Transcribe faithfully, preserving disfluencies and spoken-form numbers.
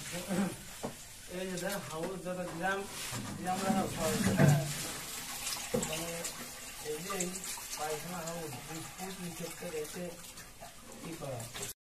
এই যে দেখ হাউস যত দিলাম দিলাম না মানে এই যে পায়খানা হাউস বিস্কুট নিচে রেখে কি করা